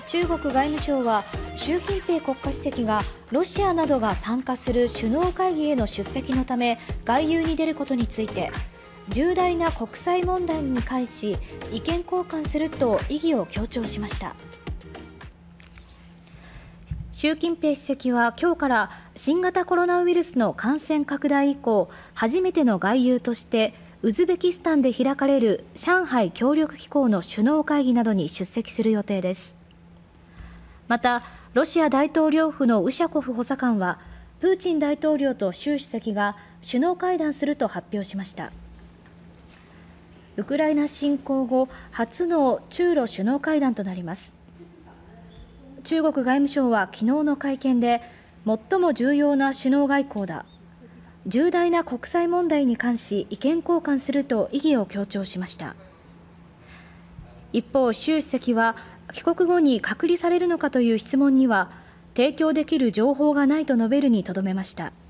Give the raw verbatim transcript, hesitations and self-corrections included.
中国外務省は習近平国家主席がロシアなどが参加する首脳会議への出席のため外遊に出ることについて、重大な国際問題に関し意見交換すると意義を強調しました。習近平主席は今日から新型コロナウイルスの感染拡大以降初めての外遊としてウズベキスタンで開かれる上海協力機構の首脳会議などに出席する予定です。またロシア大統領府のウシャコフ補佐官はプーチン大統領と習主席が首脳会談すると発表しました。ウクライナ侵攻後初の中ロ首脳会談となります。中国外務省は昨日の会見で最も重要な首脳外交だ、重大な国際問題に関し意見交換すると意義を強調しました。一方、習主席は帰国後に隔離されるのかという質問には提供できる情報がないと述べるにとどめました。